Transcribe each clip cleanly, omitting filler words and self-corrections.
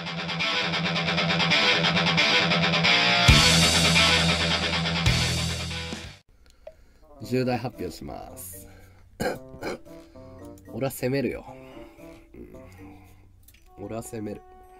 重大発表します。俺は攻めるよ。俺は攻める。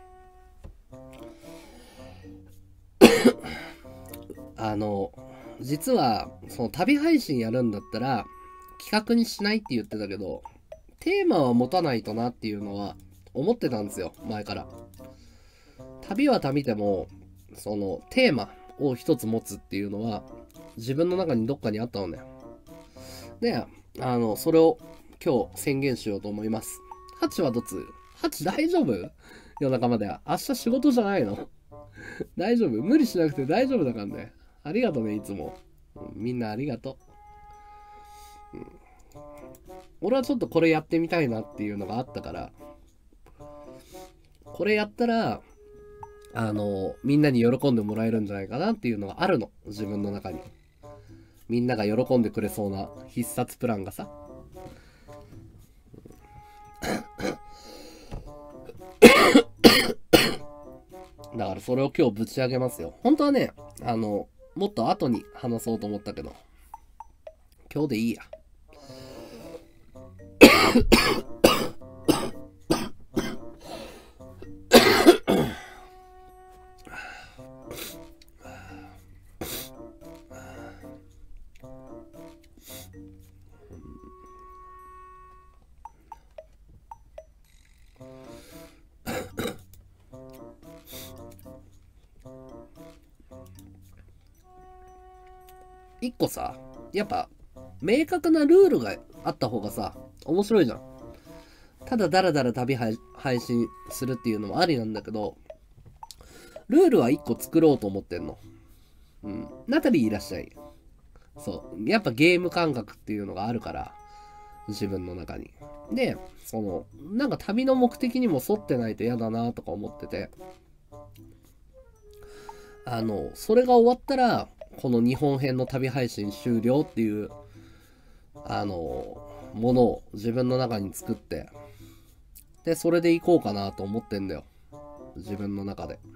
実はその旅配信やるんだったら企画にしないって言ってたけど、テーマは持たないとなっていうのは思ってたんですよ、前から。旅は旅でもそのテーマを一つ持つっていうのは自分の中にどっかにあったのね。で、それを今日宣言しようと思います。ハチはどつ？ハチ大丈夫？夜中までは。明日仕事じゃないの？大丈夫？無理しなくて大丈夫だからね。ありがとね、いつも。みんなありがとう。俺はちょっとこれやってみたいなっていうのがあったから、これやったら、みんなに喜んでもらえるんじゃないかなっていうのがあるの。自分の中に。みんなが喜んでくれそうな必殺プランがさ。だからそれを今日ぶち上げますよ。本当はね、もっと後に話そうと思ったけど、今日でいいや。一個さ、やっぱ明確なルールがあった方がさ、面白いじゃん。ただだらだら旅配信するっていうのもありなんだけど、ルールは一個作ろうと思ってんの。ナタリーいらっしゃい。そう。やっぱゲーム感覚っていうのがあるから、自分の中に。で、なんか旅の目的にも沿ってないと嫌だなとか思ってて、それが終わったら、この日本編の旅配信終了っていう、ものを自分の中に作って、で、それで行こうかなと思ってんだよ。自分の中で。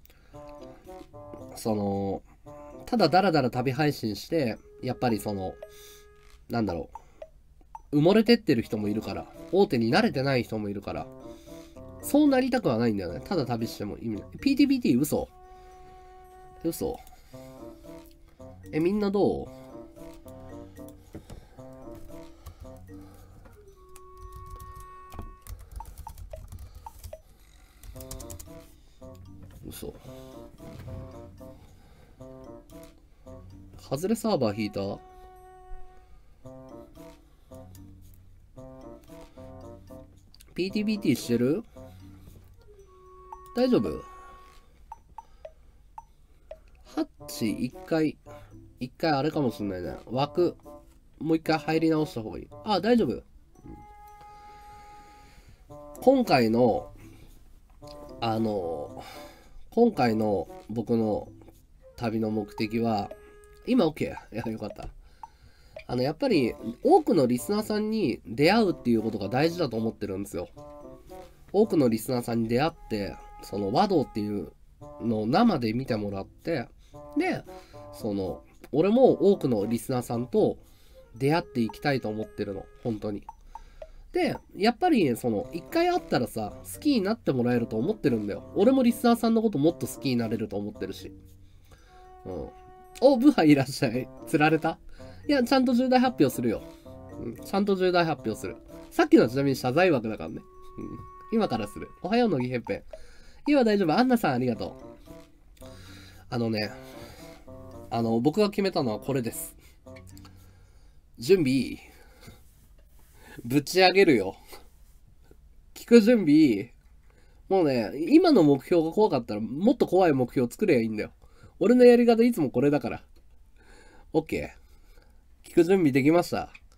ただだらだら旅配信して、やっぱりなんだろう。埋もれてってる人もいるから、大手に慣れてない人もいるから、そうなりたくはないんだよね。ただ旅しても意味ない。PTPT 嘘？みんなどう？嘘。外れサーバー引いた？PTPT してる？大丈夫？ハッチ一回あれかもしんないね。枠、もう一回入り直した方がいい。あ、大丈夫。今回の僕の旅の目的は、今 OK？ いや、よかった。やっぱり多くのリスナーさんに出会うっていうことが大事だと思ってるんですよ。多くのリスナーさんに出会って、和道っていうのを生で見てもらって、で、俺も多くのリスナーさんと出会っていきたいと思ってるの。本当に。で、やっぱり、一回会ったらさ、好きになってもらえると思ってるんだよ。俺もリスナーさんのこともっと好きになれると思ってるし。お、ブハいらっしゃい。釣られた？いや、ちゃんと重大発表するよ。ちゃんと重大発表する。さっきのちなみに謝罪枠だからね。今からする。おはようのぎへっぺん。今大丈夫。アンナさんありがとう。僕が決めたのはこれです。準備。ぶち上げるよ。聞く準備。もうね、今の目標が怖かったらもっと怖い目標作ればいいんだよ。俺のやり方いつもこれだから。OK。聞く準備できました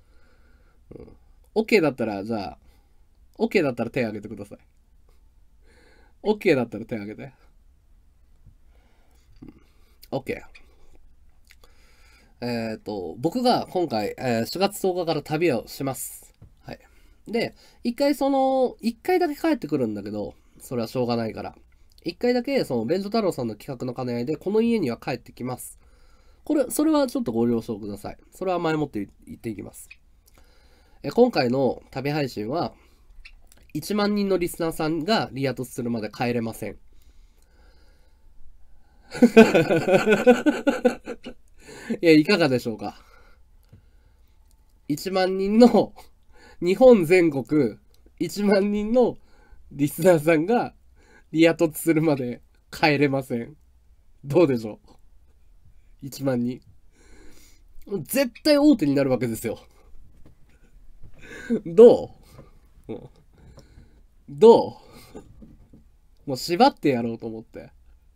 。OK だったら、じゃあ、OK だったら手挙げてください。OK だったら手挙げて。OK。僕が今回、4月10日から旅をします。はい。で、一回だけ帰ってくるんだけど、それはしょうがないから。 一回だけ、その、便所太郎さんの企画の兼ね合いで、この家には帰ってきます。それはちょっとご了承ください。それは前もって言っていきます。今回の旅配信は、1万人のリスナーさんがリア突するまで帰れません。いや、いかがでしょうか。1万人の、日本全国1万人のリスナーさんがリア突するまで帰れません。どうでしょう。1万人。絶対大手になるわけですよ。どうどうもう縛ってやろうと思って。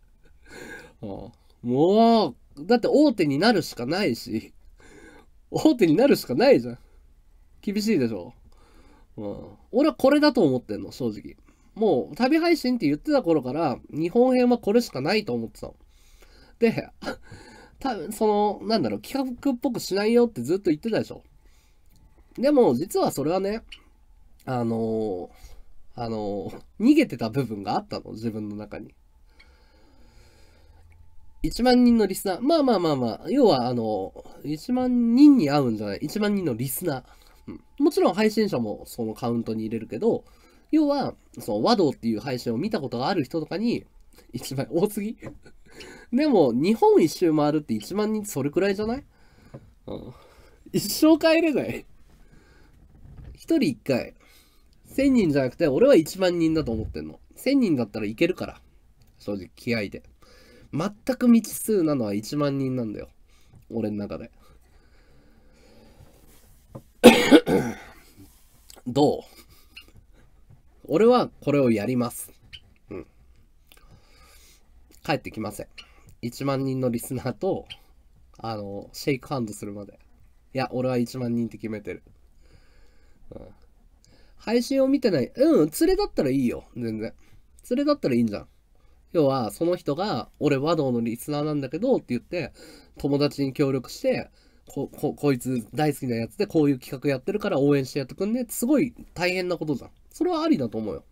もう、だって大手になるしかないし、大手になるしかないじゃん。厳しいでしょ。俺はこれだと思ってんの、正直。もう、旅配信って言ってた頃から、日本編はこれしかないと思ってたの。で、多分なんだろう、企画っぽくしないよってずっと言ってたでしょ。でも、実はそれはね、逃げてた部分があったの、自分の中に。1万人のリスナー。まあ。要は、1万人に会うんじゃない。1万人のリスナー。もちろん配信者もそのカウントに入れるけど、要は、その和道っていう配信を見たことがある人とかに、1万、多すぎでも、日本一周回るって1万人ってそれくらいじゃない？一生帰れない。一人一回。1000人じゃなくて、俺は1万人だと思ってんの。1000人だったらいけるから。正直、気合で。全く未知数なのは1万人なんだよ。俺の中で。どう？俺はこれをやります。帰ってきません。1万人のリスナーと、シェイクハンドするまで。いや、俺は1万人って決めてる。配信を見てない。連れだったらいいよ。全然。連れだったらいいんじゃん。要は、その人が、俺和道のリスナーなんだけどって言って、友達に協力して、こいつ大好きなやつでこういう企画やってるから応援してやってくんねってすごい大変なことじゃん。それはありだと思うよ。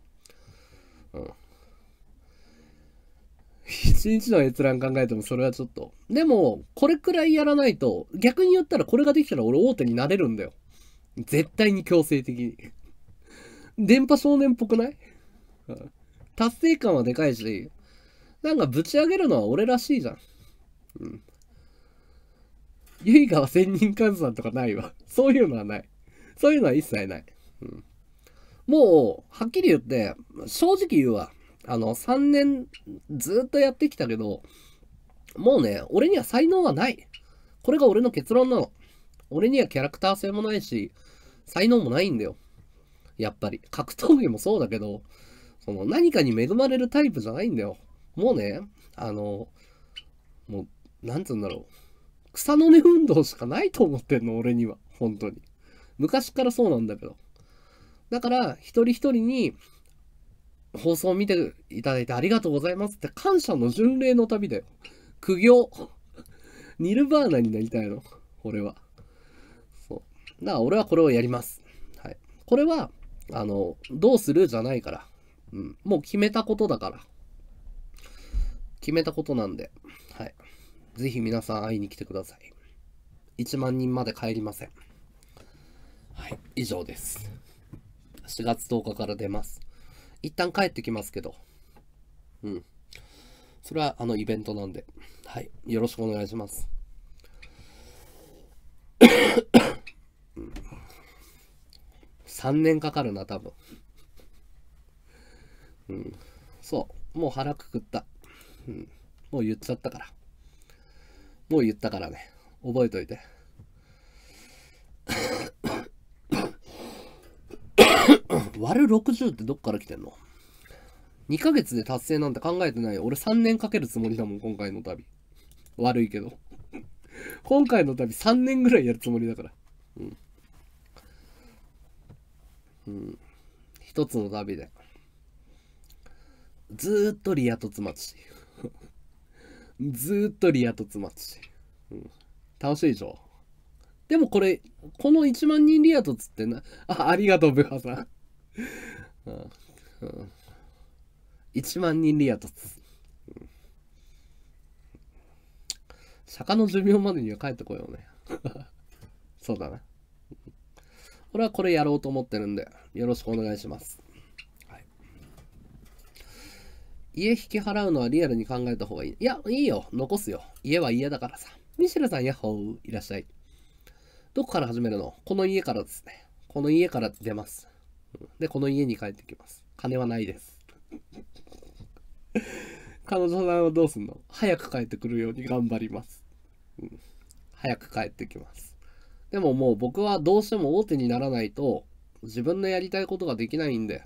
一日の閲覧考えてもそれはちょっと。でも、これくらいやらないと、逆に言ったらこれができたら俺大手になれるんだよ。絶対に強制的に。電波少年っぽくない？達成感はでかいし、なんかぶち上げるのは俺らしいじゃん。ゆいがは1000人換算とかないわ。そういうのはない。そういうのは一切ない。もう、はっきり言って、正直言うわ。3年ずっとやってきたけど、もうね、俺には才能はない。これが俺の結論なの。俺にはキャラクター性もないし、才能もないんだよ。やっぱり。格闘技もそうだけど、何かに恵まれるタイプじゃないんだよ。もうね、もう、なんつうんだろう。草の根運動しかないと思ってんの、俺には。本当に。昔からそうなんだけど。だから、一人一人に、放送を見ていただいてありがとうございますって感謝の巡礼の旅だよ。苦行。ニルバーナになりたいの。俺は。そう。だから俺はこれをやります。はい。これは、どうするじゃないから。もう決めたことだから。決めたことなんで。はい。ぜひ皆さん会いに来てください。1万人まで帰りません。はい。以上です。4月10日から出ます。一旦帰ってきますけど。それはイベントなんで。はい。よろしくお願いします。3年かかるな、多分。そう。もう腹くくった。もう言っちゃったから。もう言ったからね。覚えといて。割る60ってどっから来てんの？ 2 ヶ月で達成なんて考えてないよ。俺3年かけるつもりだもん、今回の旅。悪いけど。今回の旅3年ぐらいやるつもりだから。一つの旅で。ずーっとリア突待ち。ずーっとリア突待ち。楽しいでしょ？でもこの1万人リア突ってありがとう、ブハさん。 1万人リア突。釈迦の寿命までには帰ってこようね。そうだな。俺はこれやろうと思ってるんで、よろしくお願いします。はい、家引き払うのはリアルに考えた方がいい。いや、いいよ。残すよ。家は家だからさ。ミシェルさん、ヤッホー。いらっしゃい。どこから始めるの？この家からですね。この家から出ます。で、この家に帰ってきます。金はないです。彼女さんはどうすんの？早く帰ってくるように頑張ります。早く帰ってきます。でももう僕はどうしても大手にならないと自分のやりたいことができないんで、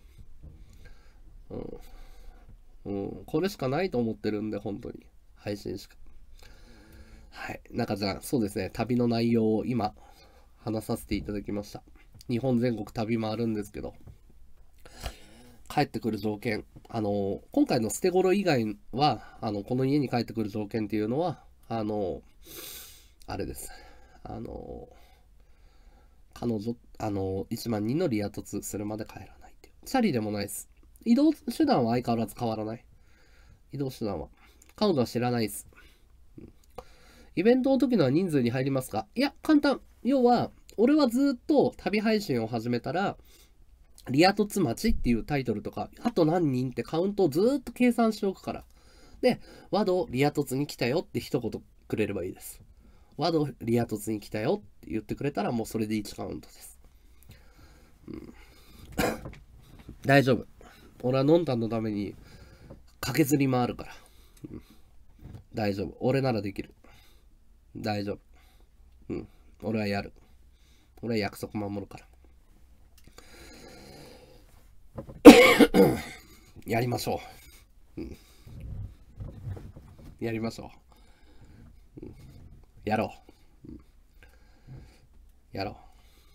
これしかないと思ってるんで、本当に。配信しか。はい。中ちゃん、そうですね。旅の内容を今、話させていただきました。日本全国旅回るんですけど、帰ってくる条件。今回の捨て頃以外は、この家に帰ってくる条件っていうのは、あれです。彼女、1万人のリア突するまで帰らないっていう。チャリでもないです。移動手段は相変わらず変わらない。移動手段は。彼女は知らないです。イベントの時のは人数に入りますか？いや、簡単。要は、俺はずっと旅配信を始めたら、リア突待ちっていうタイトルとか、あと何人ってカウントをずっと計算しておくから。で、ワドリア突に来たよって一言くれればいいです。ワドリア突に来たよって言ってくれたらもうそれで1カウントです。大丈夫。俺はノンタンのために駆けずり回るから。大丈夫。俺ならできる。大丈夫。俺はやる。俺は約束守るから。やりましょう。やりましょう。やろう。やろう。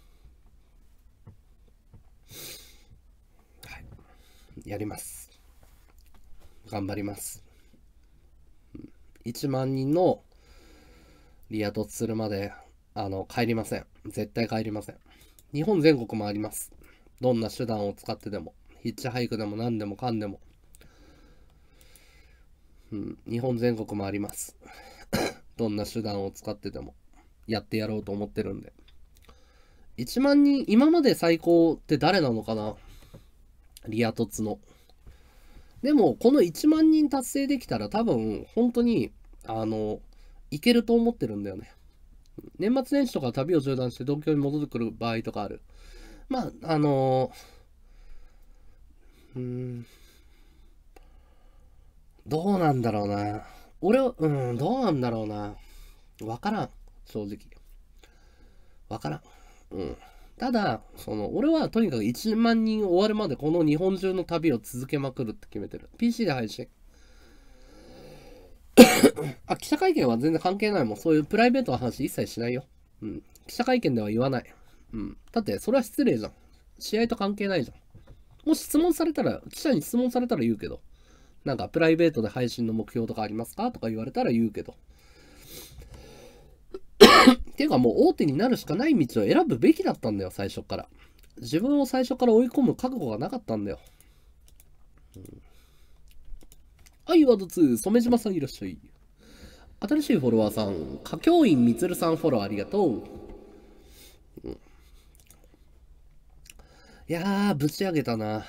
はい。やります。頑張ります。1万人のリア突するまで、帰りません。絶対帰りません。日本全国回ります。どんな手段を使ってでも。ヒッチハイクでも何でもかんでも。日本全国回ります。どんな手段を使ってでも。やってやろうと思ってるんで。1万人、今まで最高って誰なのかな？リア突の。でも、この1万人達成できたら多分、本当に、いけると思ってるんだよね。年末年始とか旅を中断して東京に戻ってくる場合とかある。まあ、どうなんだろうな。俺は、どうなんだろうな。わからん。正直。わからん。ただ、俺はとにかく1万人終わるまでこの日本中の旅を続けまくるって決めてる。PC で配信。記者会見は全然関係ないもん。そういうプライベートな話一切しないよ。記者会見では言わない。だって、それは失礼じゃん。試合と関係ないじゃん。もし質問されたら、記者に質問されたら言うけど。なんか、プライベートで配信の目標とかありますかとか言われたら言うけど。っていうかもう大手になるしかない道を選ぶべきだったんだよ、最初から。自分を最初から追い込む覚悟がなかったんだよ。はい、ワード2、染島さんいらっしゃい。新しいフォロワーさん、歌教員みつるさんフォローありがとう。いやー、ぶち上げたな。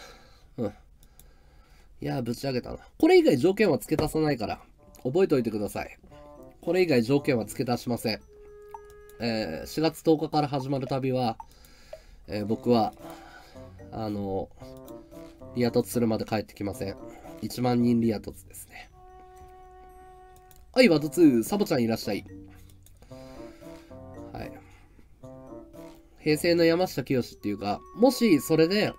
いやー、ぶち上げたな。これ以外条件は付け足さないから、覚えておいてください。これ以外条件は付け足しません。4月10日から始まる旅は、僕は、リア突するまで帰ってきません。1万人リア突ですね。はい、ワード2、サボちゃんいらっしゃい。はい。平成の山下清っていうか、もしそれで、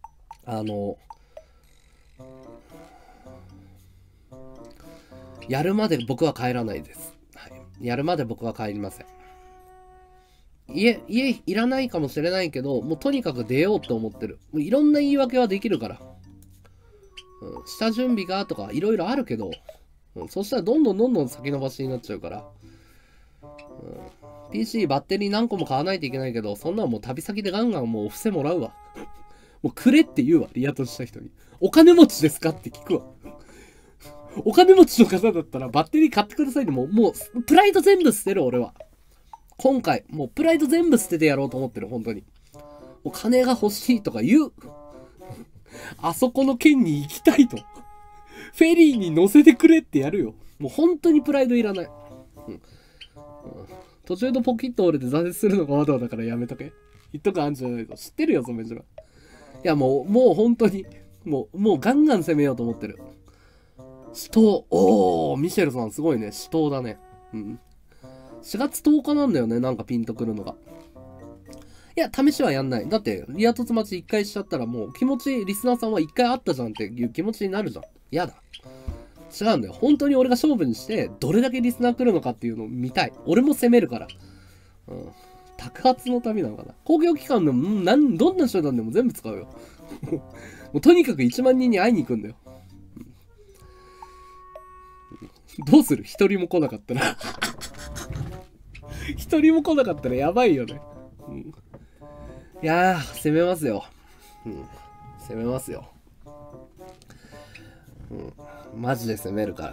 やるまで僕は帰らないです。はい。やるまで僕は帰りません。家いらないかもしれないけど、もうとにかく出ようと思ってる。もういろんな言い訳はできるから。下準備がとかいろいろあるけど、そしたらどんどん先延ばしになっちゃうから。PC バッテリー何個も買わないといけないけど、そんなのもう旅先でガンガンもうお布施もらうわ。 もうくれって言うわ、リア突した人に。お金持ちですかって聞くわ。お金持ちの方だったらバッテリー買ってくださいってもう、プライド全部捨てる、俺は。今回、もうプライド全部捨ててやろうと思ってる、本当に。お金が欲しいとか言う。あそこの県に行きたいと。フェリーに乗せてくれってやるよ。もう本当にプライドいらない。途中のポキッと折れて挫折するのがわざわざだからやめとけ。言っとくあんじゃないと。知ってるよ、そのめちゃ。いや、もう本当に、もうガンガン攻めようと思ってる。死闘。おー、ミシェルさんすごいね。死闘だね。4月10日なんだよね、なんかピンとくるのが。いや、試しはやんない。だって、リア突待ち1回しちゃったらもう気持ち、リスナーさんは1回あったじゃんっていう気持ちになるじゃん。やだ。違うんだよ。本当に俺が勝負にして、どれだけリスナー来るのかっていうのを見たい。俺も攻めるから。宅発の旅なのかな。公共機関でも、どんな手段でも全部使うよ。もうとにかく1万人に会いに行くんだよ。どうする？一人も来なかったら。一人も来なかったらやばいよね。いやー、攻めますよ。攻めますよ。マジで攻めるから。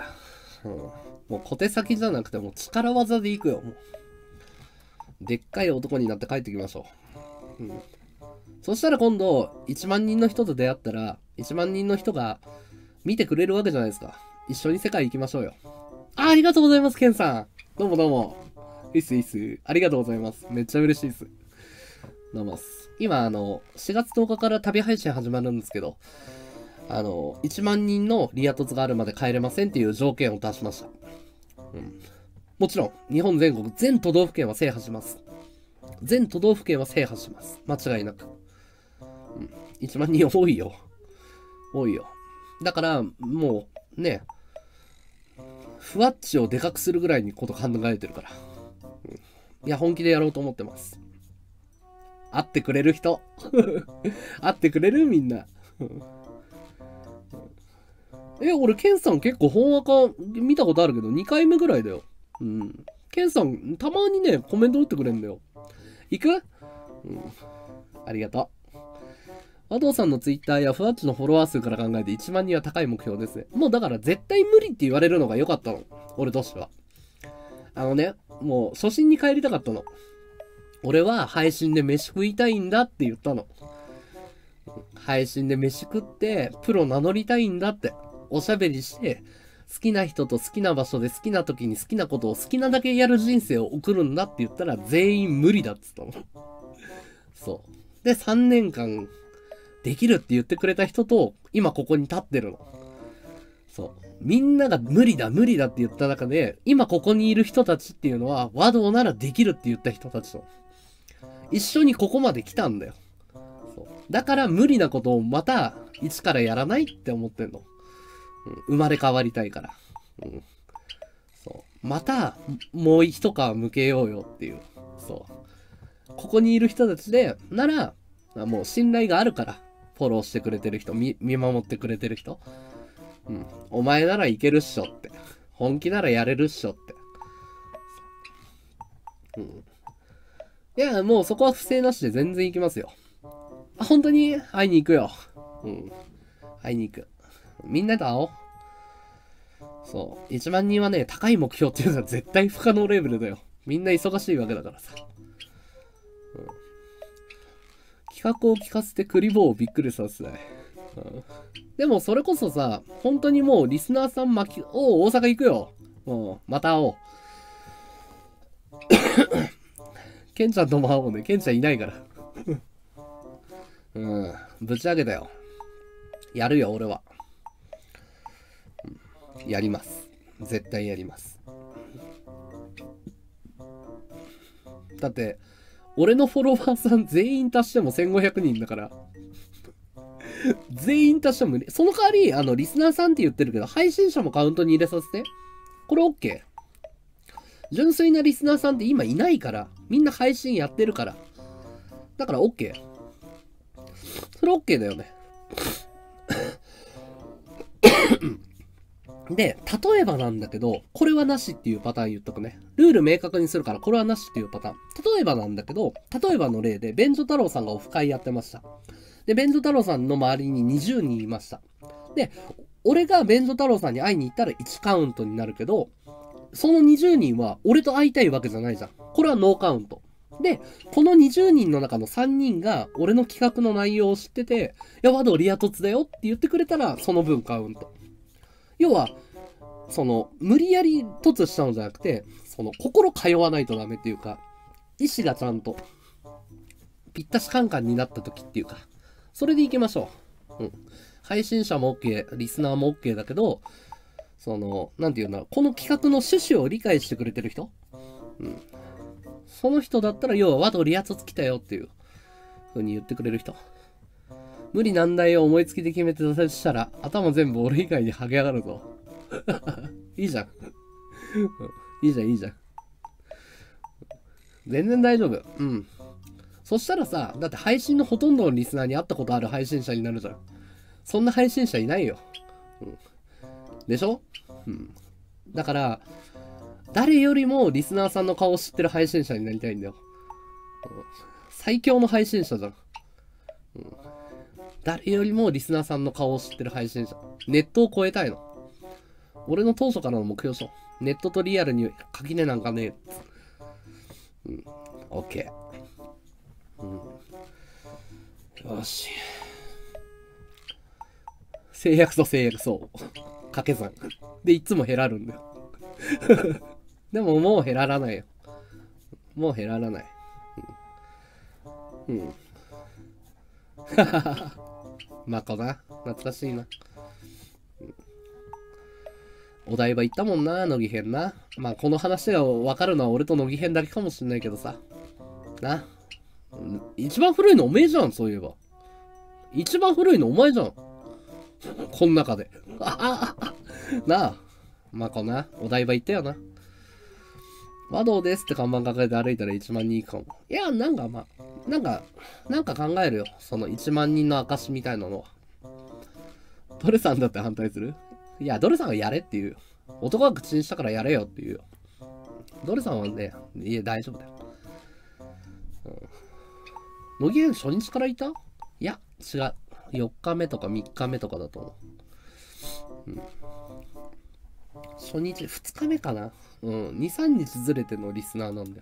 もう小手先じゃなくてもう力技でいくよ。もうでっかい男になって帰ってきましょう。そしたら今度、1万人の人と出会ったら、1万人の人が見てくれるわけじゃないですか。一緒に世界行きましょうよ。ありがとうございます、ケンさん。どうもどうも。いいっす。ありがとうございます。めっちゃ嬉しいです。どうもっす。今、4月10日から旅配信始まるんですけど、1万人のリア突があるまで帰れませんっていう条件を出しました。もちろん、日本全国、全都道府県は制覇します。全都道府県は制覇します。間違いなく。1万人多いよ。多いよ。だから、もう、ね、ふわっちをでかくするぐらいにこと考えてるから。いや、本気でやろうと思ってます。会ってくれる人。会ってくれるみんな。俺、ケンさん結構本赤見たことあるけど、2回目ぐらいだよ。ケンさん、たまにね、コメント打ってくれんだよ。行く？ありがとう。和道さんのツイッターやふわっちのフォロワー数から考えて1万人は高い目標ですね。もうだから絶対無理って言われるのが良かったの。俺としては。もう初心に帰りたかったの。俺は配信で飯食いたいんだって言ったの。配信で飯食ってプロ名乗りたいんだって。おしゃべりして、好きな人と好きな場所で好きな時に好きなことを好きなだけやる人生を送るんだって言ったら全員無理だっつったの。そう。で、3年間できるって言ってくれた人と今ここに立ってるの。そう。みんなが無理だって言った中で、今ここにいる人たちっていうのは和道ならできるって言った人たちと一緒にここまで来たんだよ。そう。だから無理なことをまた一からやらないって思ってんの。生まれ変わりたいから。そう。また、もう一皮向けようよっていう。そう。ここにいる人たちで、なら、もう信頼があるから、フォローしてくれてる人、見守ってくれてる人。お前ならいけるっしょって。本気ならやれるっしょって。いや、もうそこは不正なしで全然行きますよ。本当に会いに行くよ。会いに行く。みんなと会おう。そう。1万人はね、高い目標っていうのは絶対不可能レベルだよ。みんな忙しいわけだからさ。企画を聞かせてクリボーをびっくりさせたい。でもそれこそさ、本当にもうリスナーさん大阪行くよ。また会おう。ケンちゃんとも会おうね。ケンちゃんいないから。ぶち上げたよ。やるよ、俺は。やります。絶対やります。だって、俺のフォロワーさん全員足しても1500人だから。全員足しても無理。その代わり、リスナーさんって言ってるけど、配信者もカウントに入れさせて。これ OK。純粋なリスナーさんって今いないから。みんな配信やってるから。だから OK。それ OK だよね。で、例えばなんだけど、これはなしっていうパターン言っとくね。ルール明確にするから、これはなしっていうパターン。例えばなんだけど、例えばの例で、便所太郎さんがオフ会やってました。 で、弁当太郎さんの周りに20人いました。で、俺が弁当太郎さんに会いに行ったら1カウントになるけど、その20人は俺と会いたいわけじゃないじゃん。これはノーカウント。で、この20人の中の3人が俺の企画の内容を知ってて、いや、和道リア凸だよって言ってくれたら、その分カウント。要は、無理やり凸したのじゃなくて、心通わないとダメっていうか、意志がちゃんと、ぴったしカンカンになった時っていうか、それでいきましょう。配信者も OK、リスナーも OK だけど、なんていうんだろう、この企画の趣旨を理解してくれてる人、その人だったら、要は和道リア凸来たよっていう風に言ってくれる人。無理難題を思いつきで決めて出せしたら、頭全部俺以外に剥げ上がるぞ。いいじゃん。いいじゃん、いいじゃん。全然大丈夫。そしたらさ、だって配信のほとんどのリスナーに会ったことある配信者になるじゃん。そんな配信者いないよ。でしょ？だから、誰よりもリスナーさんの顔を知ってる配信者になりたいんだよ。最強の配信者じゃん。誰よりもリスナーさんの顔を知ってる配信者。ネットを超えたいの。俺の当初からの目標でしょ。ネットとリアルに垣根なんかねえ。オッケー。よし。制約と制約そう。掛け算。で、いつも減らるんだよ。でももう減らないよ。もう減らない。まこな。懐かしいな。お台場行ったもんな、乃木編な。まあこの話が分かるのは俺と乃木編だけかもしんないけどさ。な。一番古いのおめえじゃん、そういえば。一番古いのお前じゃん。こん中で。なあ。まこな。お台場行ったよな。和道ですって看板抱えて歩いたら1万人いくかも。いや、なんか考えるよ。その1万人の証みたいなのは。ドルさんだって反対する？いや、ドルさんがやれっていう。男が口にしたからやれよっていうよ。ドルさんはね、いや、大丈夫だよ。乃木編初日からいた？いや、違う。4日目とか3日目とかだと思う。初日、2日目かな。2、3日ずれてのリスナーなんだよ。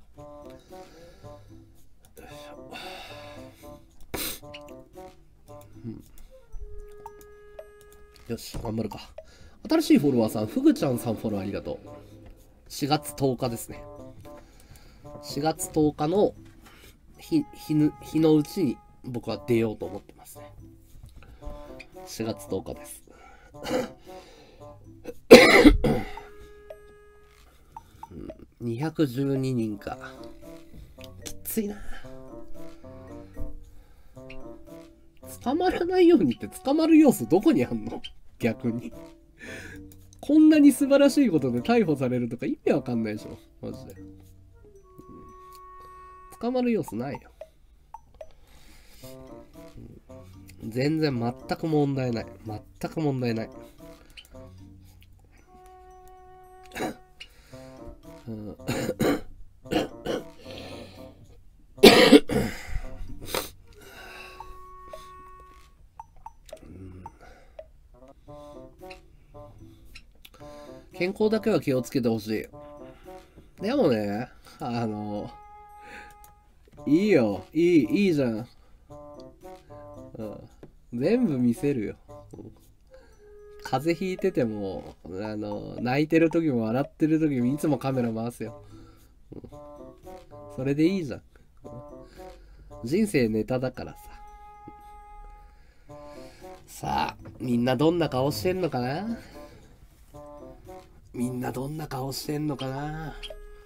よし、頑張るか。新しいフォロワーさん、ふぐちゃんさんフォローありがとう。4月10日ですね。4月10日の日のうちに僕は出ようと思ってますね。4月10日です。212人か。きついな。捕まらないようにって捕まる要素どこにあんの？逆に。こんなに素晴らしいことで逮捕されるとか意味わかんないでしょ。マジで。捕まる要素ないよ。全然全く問題ない。全く問題ない。健康だけは気をつけてほしい。でもね、いいよ。いいじゃん。全部見せるよ。風邪ひいてても、泣いてる時も笑ってる時もいつもカメラ回すよ。それでいいじゃん。人生ネタだからさ。さあ、みんなどんな顔してんのかな？みんなどんな顔してんのかな？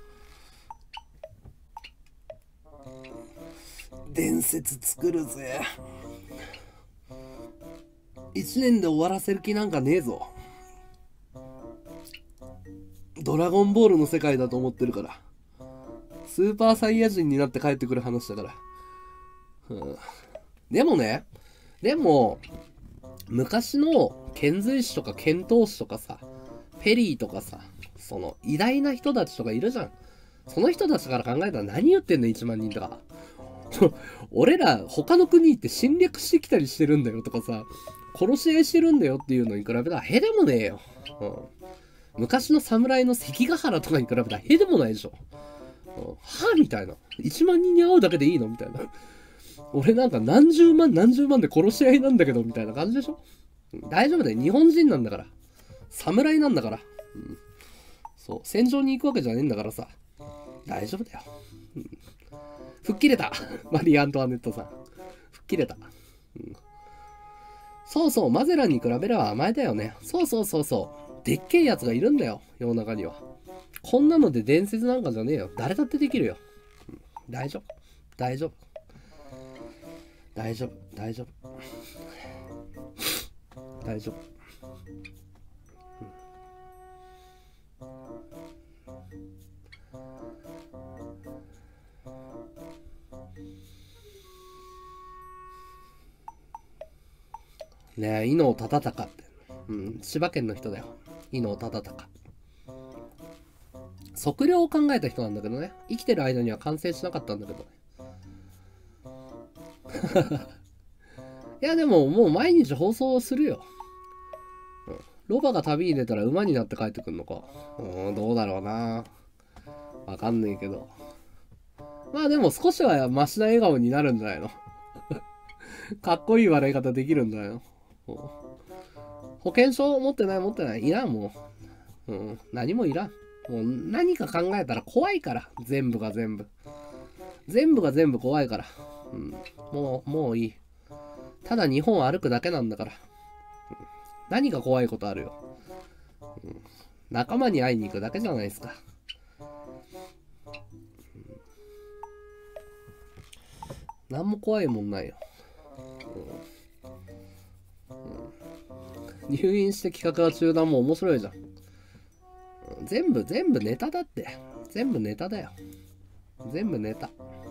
伝説作るぜ。1年で終わらせる気なんかねえぞ。ドラゴンボールの世界だと思ってるから。スーパーサイヤ人になって帰ってくる話だから。でも昔の遣隋使とか遣唐使とかさ、ペリーとかさ、その偉大な人たちとかいるじゃん。その人たちから考えたら何言ってんの1万人とか。 俺ら他の国行って侵略してきたりしてるんだよとかさ、殺し合いしてるんだよっていうのに比べたらへでもねえよ。昔の侍の関ヶ原とかに比べたらへでもないでしょ。はぁみたいな。1万人に会うだけでいいのみたいな。俺なんか何十万で殺し合いなんだけどみたいな感じでしょ。大丈夫だよ。日本人なんだから。侍なんだから。そう。戦場に行くわけじゃねえんだからさ。大丈夫だよ。吹っ切れた。マリー・アントワネットさん。吹っ切れた。そうそう。マゼランに比べれば甘えだよね。そう。でっけえやつがいるんだよ。世の中には。こんなので伝説なんかじゃねえよ。誰だってできるよ。大丈夫。大丈夫。ねえ、伊能忠敬って。千葉県の人だよ。伊能忠敬。測量を考えた人なんだけどね。生きてる間には完成しなかったんだけどね。いやでももう毎日放送するよ。ロバが旅に出たら馬になって帰ってくんのか。どうだろうな。わかんないけど。まあでも少しはマシな笑顔になるんじゃないの。かっこいい笑い方できるんじゃないの。保険証持ってないいらんもう。何もいらん。もう何か考えたら怖いから。全部が全部怖いから。もういい。ただ日本を歩くだけなんだから。何が怖いことあるよ。仲間に会いに行くだけじゃないですか。何も怖いもんないよ。入院して企画が中断も面白いじゃん。全部ネタだって。全部ネタだよ。全部ネタ。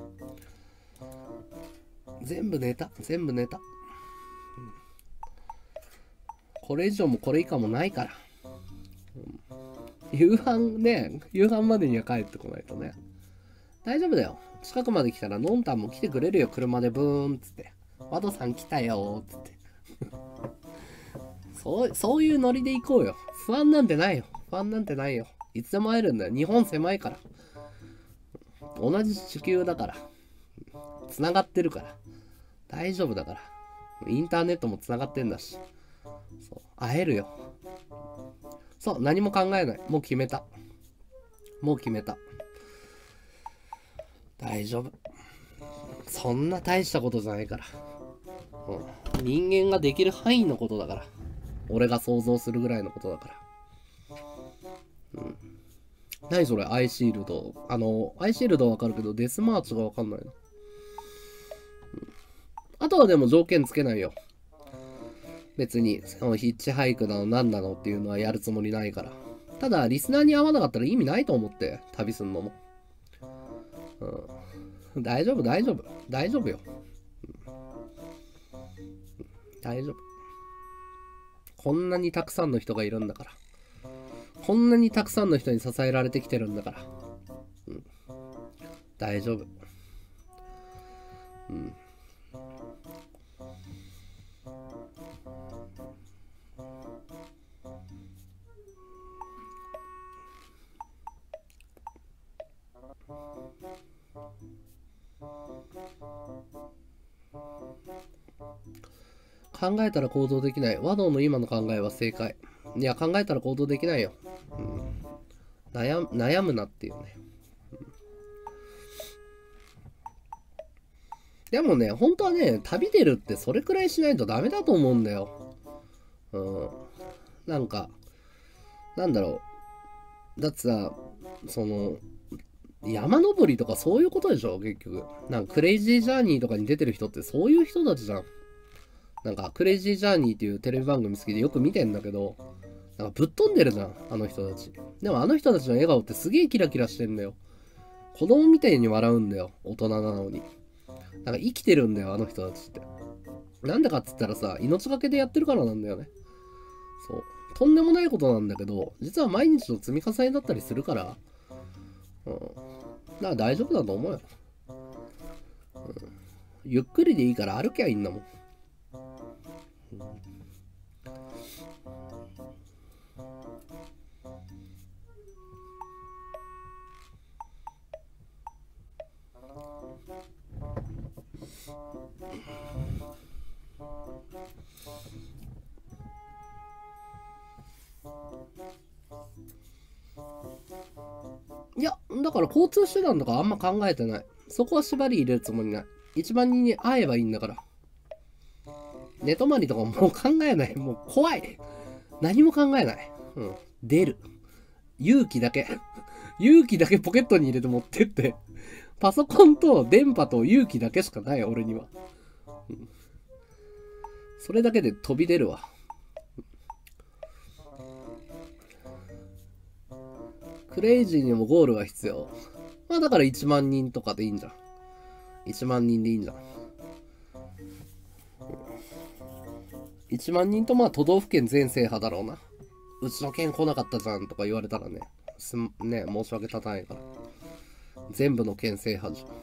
これ以上もこれ以下もないから。夕飯までには帰ってこないとね。大丈夫だよ。近くまで来たらのんたんも来てくれるよ。車でブーンっつって。ワドさん来たよーっつって。そういうノリで行こうよ。不安なんてないよ。いつでも会えるんだよ。日本狭いから。同じ地球だから。繋がってるから。大丈夫だから。インターネットも繋がってんだし。そう会えるよ。そう、何も考えない。もう決めた。大丈夫。そんな大したことじゃないから。人間ができる範囲のことだから。俺が想像するぐらいのことだから。何それ、アイシールド。アイシールドはわかるけど、デスマーチがわかんないの。あとはでも条件つけないよ。別に、ヒッチハイクだのなんだのっていうのはやるつもりないから。ただ、リスナーに会わなかったら意味ないと思って、旅すんのも。大丈夫よ。大丈夫。こんなにたくさんの人がいるんだから。こんなにたくさんの人に支えられてきてるんだから。大丈夫。考えたら行動できない。和道の今の考えは正解。いや、考えたら行動できないよ。悩むなっていうね。でもね、本当はね、旅出るってそれくらいしないとダメだと思うんだよ。なんか、なんだろう。だってさ、山登りとかそういうことでしょ結局。なんかクレイジージャーニーとかに出てる人ってそういう人たちじゃん。なんかクレイジージャーニーっていうテレビ番組好きでよく見てんだけど、なんかぶっ飛んでるじゃん、あの人たち。でもあの人たちの笑顔ってすげえキラキラしてんだよ。子供みたいに笑うんだよ、大人なのに。なんか生きてるんだよ、あの人たちって。なんでかっつったらさ、命がけでやってるからなんだよね。そう。とんでもないことなんだけど、実は毎日の積み重ねだったりするから、だから大丈夫だと思うよ。 ゆっくりでいいから歩きゃいいんだもん。いや、だから交通手段とかあんま考えてない。そこは縛り入れるつもりない。1万人に会えばいいんだから。寝泊まりとかもう考えない。もう怖い。何も考えない。出る。勇気だけ。勇気だけポケットに入れて持ってって。パソコンと電波と勇気だけしかない、俺には。それだけで飛び出るわ。クレイジーにもゴールが必要。まあだから1万人とかでいいんじゃん。1万人でいいんじゃん。1万人とまあ都道府県全制覇だろうな。うちの県来なかったじゃんとか言われたらね、申し訳立たないから。全部の県制覇じゃん。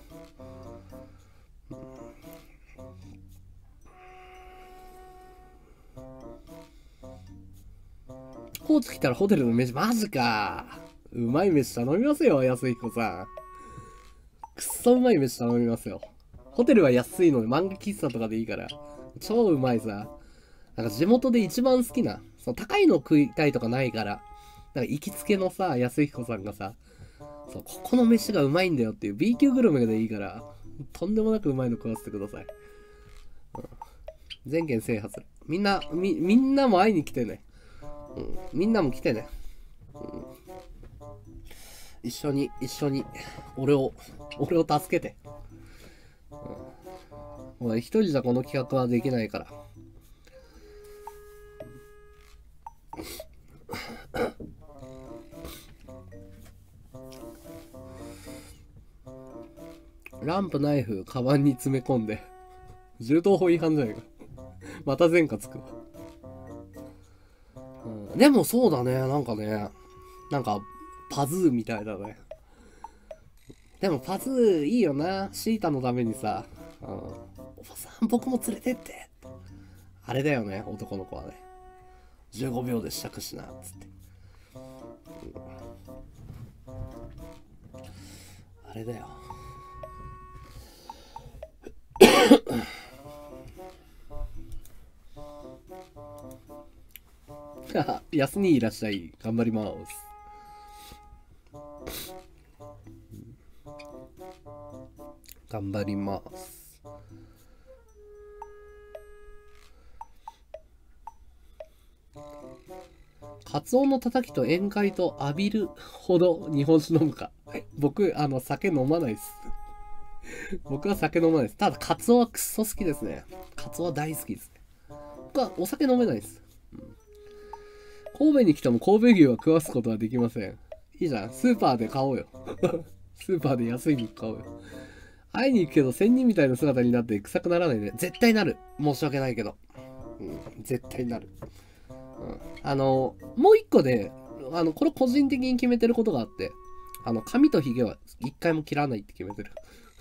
高知来たらホテルの飯、マジか。うまい飯頼みますよ、安彦さん。くっそうまい飯頼みますよ。ホテルは安いので漫画喫茶とかでいいから。超うまいさ。なんか地元で一番好きな、その高いの食いたいとかないから、なんか行きつけのさ、安彦さんがさ、そう、ここの飯がうまいんだよっていう B 級グルメでいいから、とんでもなくうまいの食わせてください。全県制覇する。みんなも会いに来てね。みんなも来てね。一緒に、俺を助けて。一人じゃこの企画はできないから。ランプナイフカバンに詰め込んで銃刀法違反じゃないか。また前科つくわ。でもそうだね、なんかパズーみたいだね。でもパズーいいよな。シータのためにさ、おばさん僕も連れてって、あれだよね、男の子はね。15秒で支度しなっつって、あれだよ。休みいらっしゃい。頑張ります。頑張ります。カツオのたたきと宴会と浴びるほど日本酒飲むか。僕、酒飲まないです。僕は酒飲まないです。ただ、カツオはくっそ好きですね。カツオは大好きですね。僕はお酒飲めないです。神戸に来ても神戸牛は食わすことはできません。いいじゃん。スーパーで買おうよ。スーパーで安い肉買おうよ。会いに行くけど仙人みたいな姿になって臭くならないで。絶対なる。申し訳ないけど。絶対なる。もう一個で、これ個人的に決めてることがあって、髪とヒゲは一回も切らないって決めてる。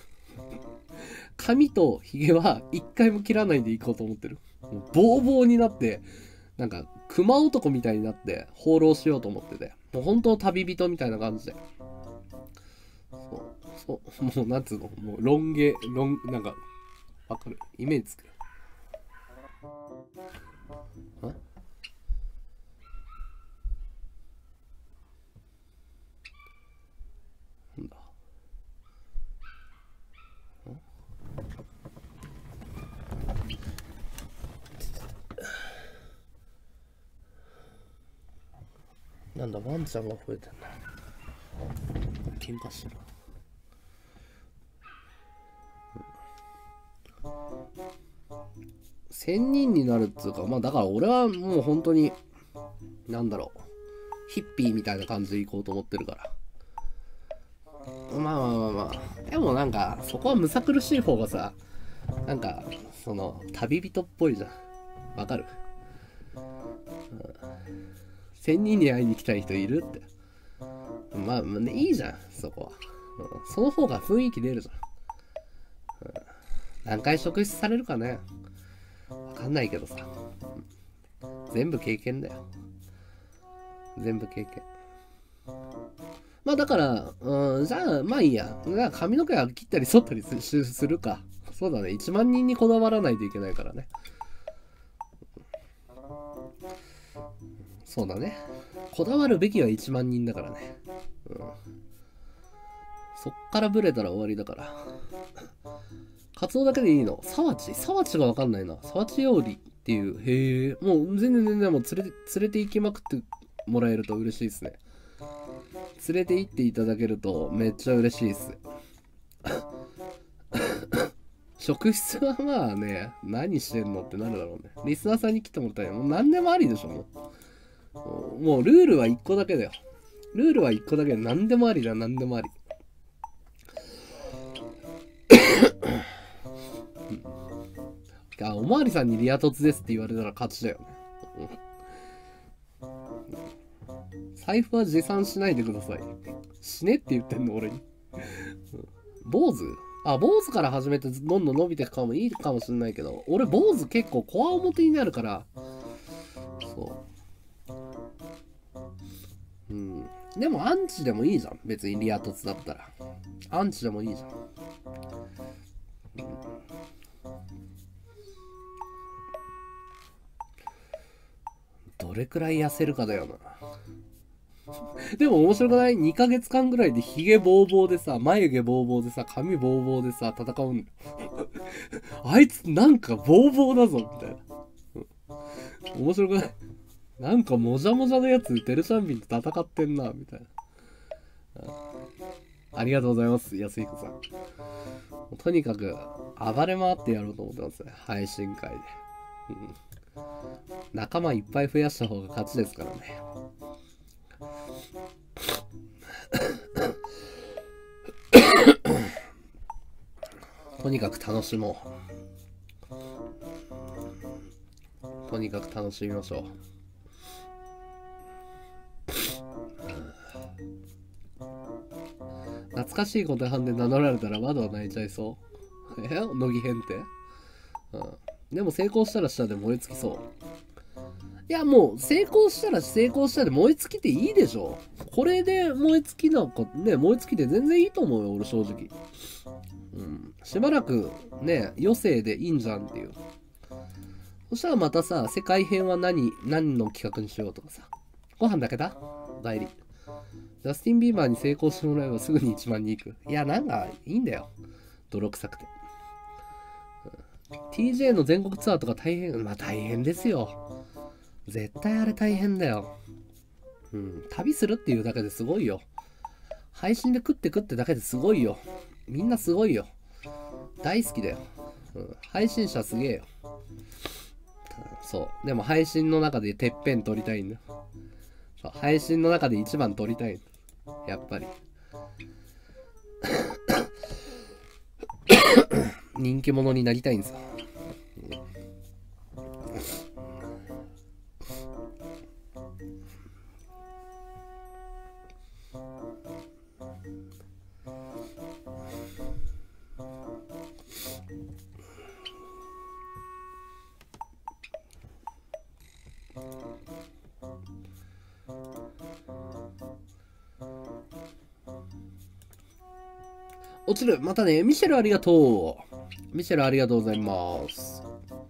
髪とヒゲは一回も切らないでいこうと思ってる。もうボーボーになって、なんか、熊男みたいになって放浪しようと思ってて。もう本当旅人みたいな感じで。そう、もうなんつうの、もうなんか、わかる？イメージつく。なんだ。なんだ、ワンちゃんが増えてんだ。喧嘩してる。1000人になるっつうか、まあだから俺はもう本当に、なんだろう、ヒッピーみたいな感じで行こうと思ってるから。まあ。でもなんか、そこはむさ苦しい方がさ、なんか、旅人っぽいじゃん。わかる？1000人に会いに来たい人いるって。まあ、ね、いいじゃん、そこは。その方が雰囲気出るじゃん。 何回職質されるかね、わかんないけどさ、全部経験だよ。全部経験。まあだから、じゃあまあいいや。じゃあ髪の毛は切ったり剃ったりするか。そうだね。1万人にこだわらないといけないからね。そうだね。こだわるべきは1万人だからね。そっからブレたら終わりだから。カツオだけでいいの？沢地がわかんないな。沢地料理っていう。へえ。もう全然もう連れて行きまくってもらえると嬉しいですね。連れて行っていただけるとめっちゃ嬉しいっす。職質はまあね、何してんのってなるだろうね。リスナーさんに来てもらったらもう何でもありでしょ、もうルールは1個だけだよ。ルールは1個だけで何でもありだ、何でもあり。おまわりさんにリア凸ですって言われたら勝ちだよね。財布は持参しないでください。死ねって言ってんの俺に。坊主？坊主から始めてどんどん伸びていくかもいいかもしんないけど、俺坊主結構コア表になるから、そう。でもアンチでもいいじゃん。別にリア凸だったら。アンチでもいいじゃん。どれくらい痩せるかだよな。でも面白くない？ 2 ヶ月間ぐらいでヒゲボーボーでさ、眉毛ボーボーでさ、髪ボーボーでさ、戦うんだよ。あいつなんかボーボーだぞみたいな。面白くない？なんかもじゃもじゃのやつデルシャンビンと戦ってんなみたいな。ありがとうございます、安彦さん。とにかく暴れ回ってやろうと思ってますね、配信会で。仲間いっぱい増やした方が勝ちですからね。とにかく楽しもう。とにかく楽しみましょう。懐かしいこと班で名乗られたらまだ泣いちゃいそう。乃木編って、でも成功したらしたで燃え尽きそう。いやもう成功したらで燃え尽きていいでしょ。これで燃え尽きなんかね、燃え尽きて全然いいと思うよ俺正直。しばらくね余生でいいんじゃんっていう。そしたらまたさ、世界編は何の企画にしようとかさ。ご飯だけだ？帰り。ジャスティン・ビーバーに成功してもらえばすぐに1万に行く。いや、なんかいいんだよ。泥臭くて。TJ の全国ツアーとか大変、まあ大変ですよ。絶対あれ大変だよ。旅するっていうだけですごいよ。配信で食ってだけですごいよ。みんなすごいよ。大好きだよ。配信者すげえよ。そう。でも配信の中でてっぺん取りたいんだ。そう、配信の中で一番取りたい。やっぱり。人気者になりたいんですよ。落ちる。またね。ミシェルありがとう。ミシェルありがとうございます。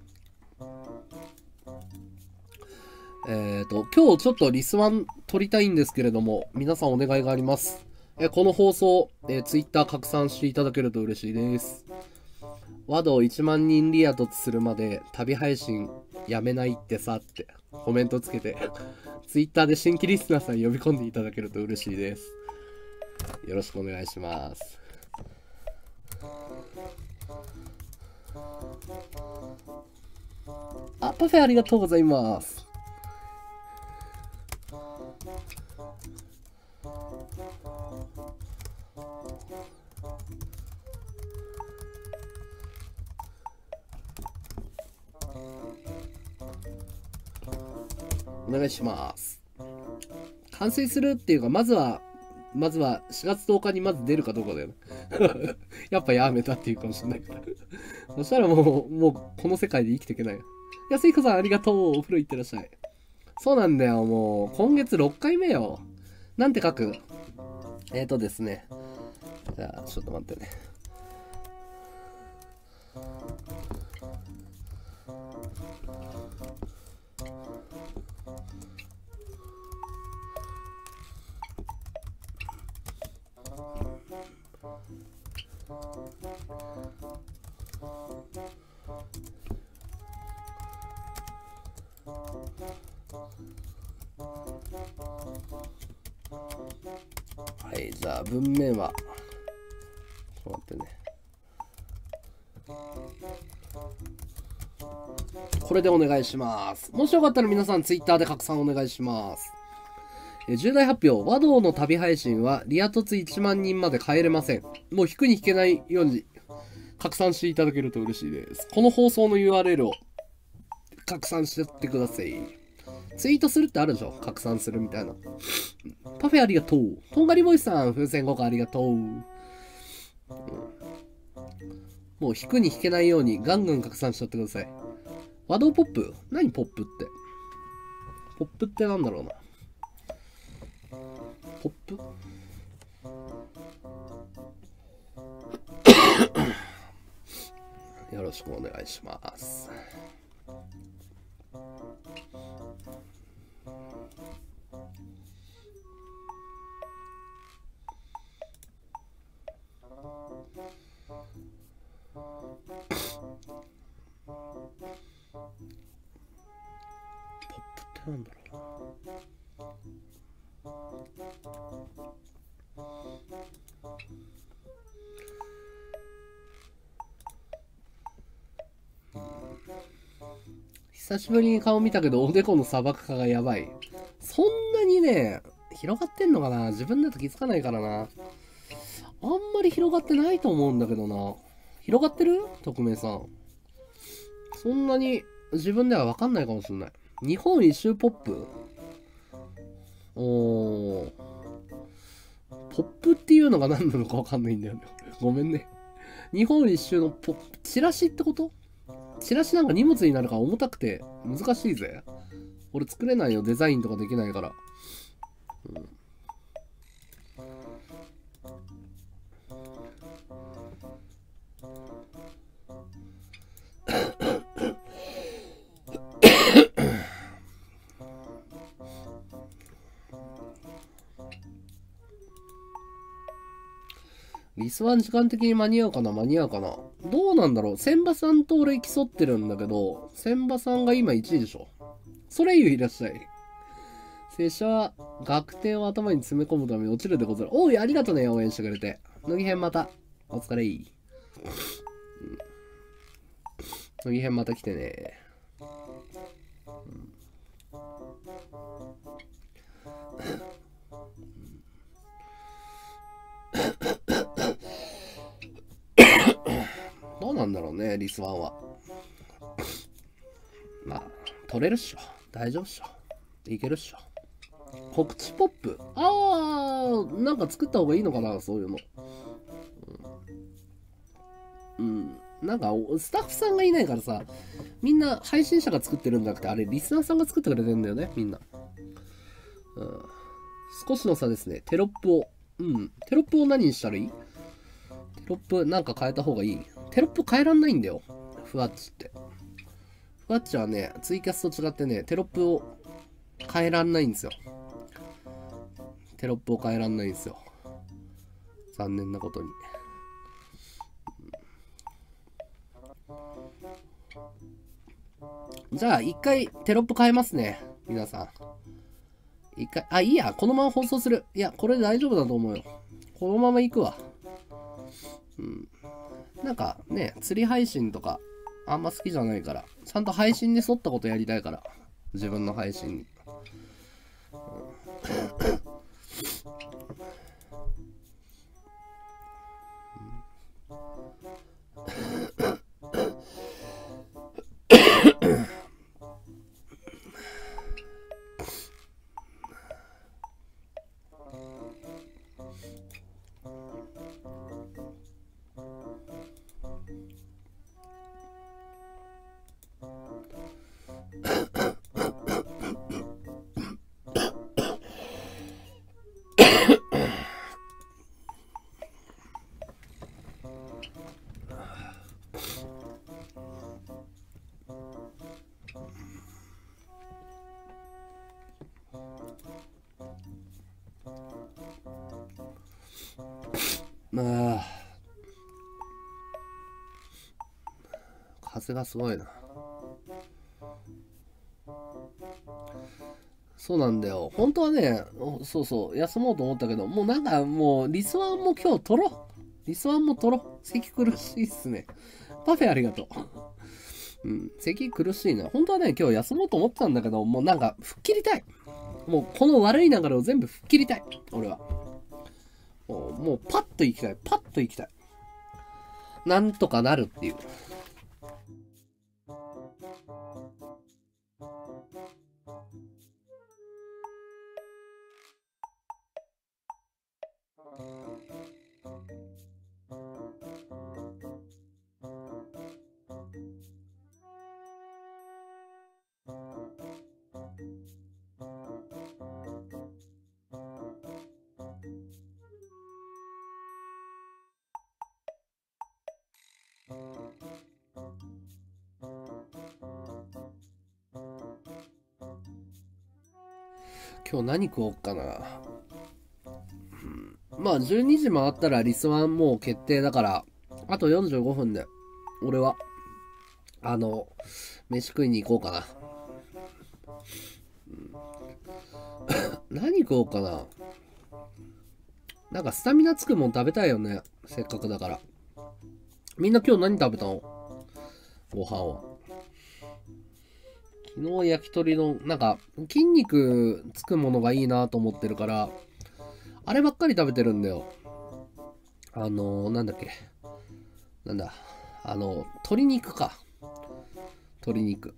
今日ちょっとリスワン撮りたいんですけれども、皆さんお願いがあります。この放送、Twitter 拡散していただけると嬉しいです。ワド1万人リア凸するまで旅配信やめないってさってコメントつけて、Twitter で新規リスナーさん呼び込んでいただけると嬉しいです。よろしくお願いします。パフェありがとうございます。お願いします。完成するっていうか、まずはまずは4月10日にまず出るかどうかだよね。やっぱやめたっていうかもしれないから。そしたらもうこの世界で生きていけないよ。安彦さんありがとう。お風呂行ってらっしゃい。そうなんだよ、もう今月6回目よ。なんて書く？ですね。じゃあ、ちょっと待ってね。はい、じゃあ文面はちょっと待ってね。これでお願いします。もしよかったら皆さんツイッターで拡散お願いします。重大発表。和道の旅配信はリア凸1万人まで帰れません。もう引くに引けないように拡散していただけると嬉しいです。この放送の URL を拡散してってください。ツイートするってあるでしょ、拡散するみたいな。パフェありがとう。とんがりボイスさん、風船5個ありがとう。もう引くに引けないようにガンガン拡散しちゃってください。和道ポップ？何ポップって。ポップってなんだろうな。ポップよろしくお願いします。なんだろう。久しぶりに顔見たけどおでこの砂漠化がやばい。そんなにね広がってんのかな。自分だと気づかないからな。あんまり広がってないと思うんだけどな。広がってる？匿名さん。そんなに自分では分かんないかもしれない。日本一周ポップ？ポップっていうのが何なのか分かんないんだよね。ごめんね。日本一周のチラシってこと？チラシなんか荷物になるから重たくて難しいぜ。俺作れないよ、デザインとかできないから。リスワン時間的に間に合うかな？間に合うかな？どうなんだろう。千葉さんと俺競ってるんだけど、千葉さんが今1位でしょ。ソレイユいらっしゃい。拙者は学点を頭に詰め込むために落ちるでござる。おい、ありがとね、応援してくれて。乃木編また。お疲れい。乃木編また来てね。どうなんだろうね、リスワンは。まあ、取れるっしょ。大丈夫っしょ。いけるっしょ。告知ポップ？なんか作った方がいいのかな、そういうの。なんか、スタッフさんがいないからさ、みんな配信者が作ってるんじゃなくて、あれ、リスナーさんが作ってくれてるんだよね、みんな。少しの差ですね。テロップを。テロップを何にしたらいい？テロップなんか変えた方がいい？テロップ変えらんないんだよ。ふわっちって。ふわっちはね、ツイキャスと違ってね、テロップを変えらんないんですよ。テロップを変えらんないんですよ。残念なことに。じゃあ、一回テロップ変えますね。皆さん。一回、いいや。このまま放送する。いや、これで大丈夫だと思うよ。このまま行くわ。なんかね、釣り配信とか、あんま好きじゃないから、ちゃんと配信に沿ったことやりたいから。自分の配信に。 あ風がすごいな。そうなんだよ。本当はね、そうそう、休もうと思ったけど、もうなんかもう、リスワンも今日取ろう。リスワンも取ろう。咳苦しいっすね。パフェありがとう。うん、咳苦しいな。本当はね、今日休もうと思ってたんだけど、もうなんか、吹っ切りたい。もうこの悪い流れを全部吹っ切りたい。俺は。もうパッと行きたい。パッと行きたい。なんとかなるっていう。今日何食おうかな。まあ12時回ったらリスワンもう決定だから、あと45分で、俺は、飯食いに行こうかな。何食おうかな。なんかスタミナつくもん食べたいよね。せっかくだから。みんな今日何食べたの？ご飯は。昨日焼き鳥の、なんか、筋肉つくものがいいなと思ってるから、あればっかり食べてるんだよ。なんだっけ。なんだ。鶏肉か。鶏肉。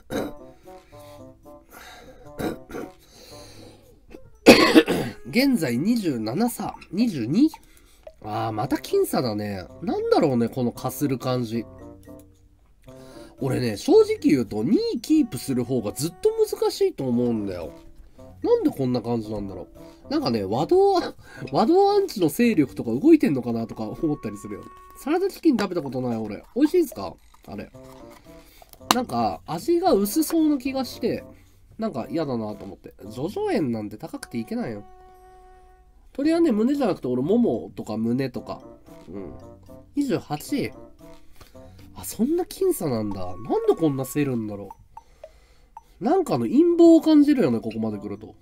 現在27さ。22？ ああ、また僅差だね。なんだろうね、このかする感じ。俺ね、正直言うと2位キープする方がずっと難しいと思うんだよ。なんでこんな感じなんだろう。なんかね、和道アンチの勢力とか動いてんのかなとか思ったりするよ。サラダチキン食べたことない俺。美味しいですか？あれ。なんか味が薄そうな気がして、なんか嫌だなと思って。叙々苑なんて高くていけないよ。鳥はね、胸じゃなくて俺、ももとか胸とか。うん。28位。あ、そんな僅差なんだ。なんでこんな競るんだろう。なんかの陰謀を感じるよね、ここまで来ると。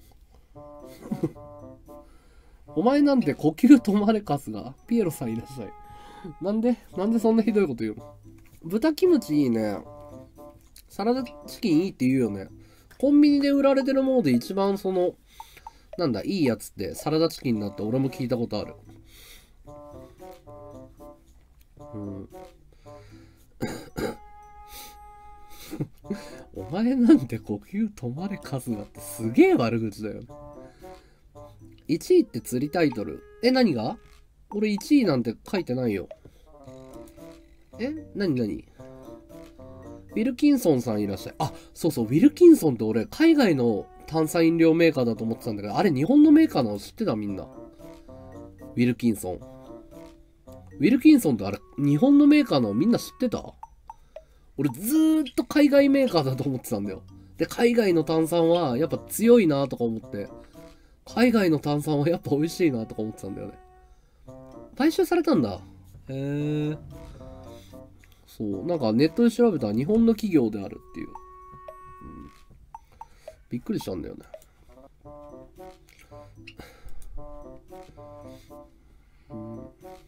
お前なんて呼吸止まれかすが。ピエロさんいらっしゃい。なんでそんなひどいこと言うの？豚キムチいいね。サラダチキンいいって言うよね。コンビニで売られてるもので一番なんだ、いいやつってサラダチキンだって俺も聞いたことある。うん。お前なんて呼吸止まれかすがってすげえ悪口だよね。1位って釣りタイトル。何が？俺1位なんて書いてないよ。何ウィルキンソンさんいらっしゃい。あ、そうそう、ウィルキンソンって俺、海外の炭酸飲料メーカーだと思ってたんだけど、あれ日本のメーカーなの知ってたみんな。ウィルキンソン。ウィルキンソンってあれ、日本のメーカーなのみんな知ってた？俺ずーっと海外メーカーだと思ってたんだよ。で、海外の炭酸はやっぱ強いなとか思って、海外の炭酸はやっぱ美味しいなとか思ってたんだよね。買収されたんだ。へー。そう、なんかネットで調べたら日本の企業であるっていう。うん、びっくりしたんだよね。うん、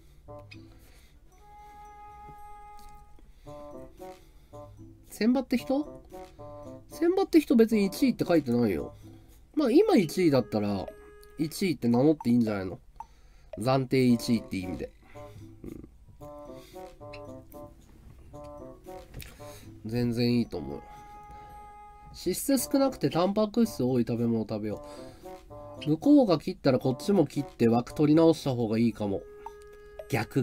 千葉って人別に1位って書いてないよ。まあ今1位だったら1位って名乗っていいんじゃないの？暫定1位って意味で。うん、全然いいと思う。脂質少なくてタンパク質多い食べ物食べよう。向こうが切ったらこっちも切って枠取り直した方がいいかも。逆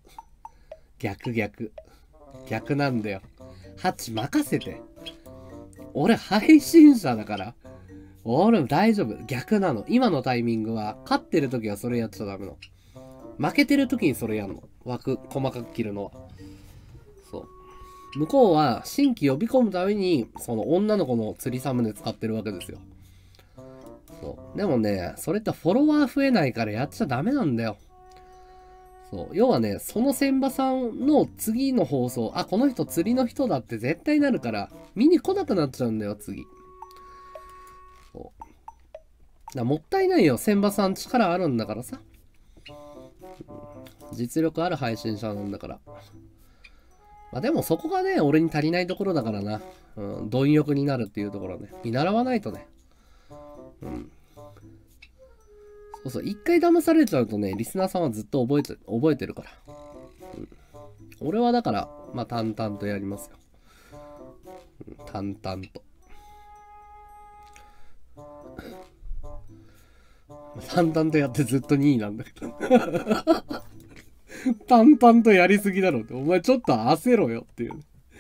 なんだよ。ハッチ任せて。俺配信者だから。俺大丈夫。逆なの。今のタイミングは、勝ってる時はそれやっちゃダメの。負けてる時にそれやんの。枠細かく切るのは。そう。向こうは新規呼び込むために、その女の子の釣りサムネ使ってるわけですよ。そう。でもね、それってフォロワー増えないからやっちゃダメなんだよ。 そう。要はね、その千葉さんの次の放送、あ、この人釣りの人だって絶対なるから、見に来なくなっちゃうんだよ、次。そうもったいないよ、千葉さん力あるんだからさ。実力ある配信者なんだから。まあでもそこがね、俺に足りないところだからな。貪欲になるっていうところね。見習わないとね。そうそう、一回騙されちゃうとね、リスナーさんはずっと覚えてるから。俺はだから、まあ淡々とやりますよ。淡々と。淡々とやってずっと2位なんだけど。淡々とやりすぎだろって。お前ちょっと焦ろよっていう。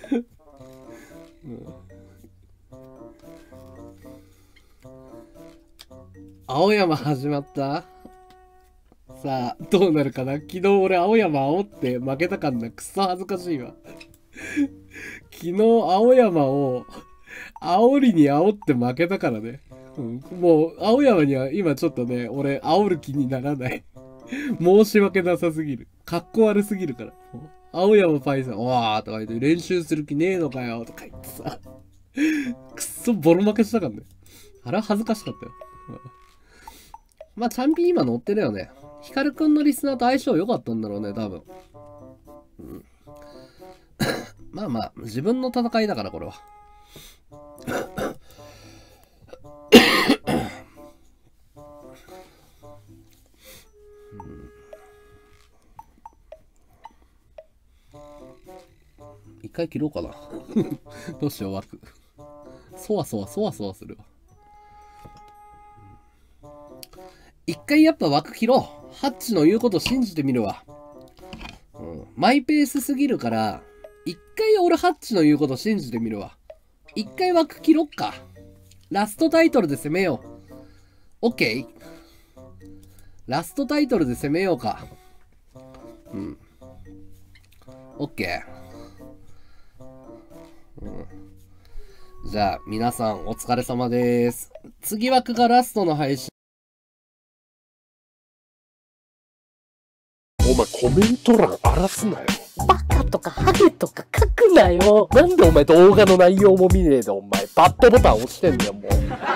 青山始まった。さあ、どうなるかな。昨日俺青山煽って負けたかんな。くっそ恥ずかしいわ。昨日青山を煽りに煽って負けたからね。もう青山には今ちょっとね、俺煽る気にならない。申し訳なさすぎる。かっこ悪すぎるから。青山パイさん、わーとか言って練習する気ねえのかよとか言ってさ。くっそボロ負けしたからね。あれは恥ずかしかったよ。まあ、チャンピー今乗ってるよね。ヒカルくんのリスナーと相性良かったんだろうね、多分。まあまあ、自分の戦いだから、これは。一回切ろうかな。どうしよう、枠。そわそわするわ。一回やっぱ枠切ろう。ハッチの言うこと信じてみるわ。マイペースすぎるから、一回俺ハッチの言うこと信じてみるわ。一回枠切ろっか。ラストタイトルで攻めよう。オッケー？ラストタイトルで攻めようか。オッケー。じゃあ、皆さんお疲れ様です。次枠がラストの配信。 お前コメント欄荒らすなよ。 バカとかハゲとか書くなよ。 なんでお前動画の内容も見ねえでお前バッドボタン押してんだよもう。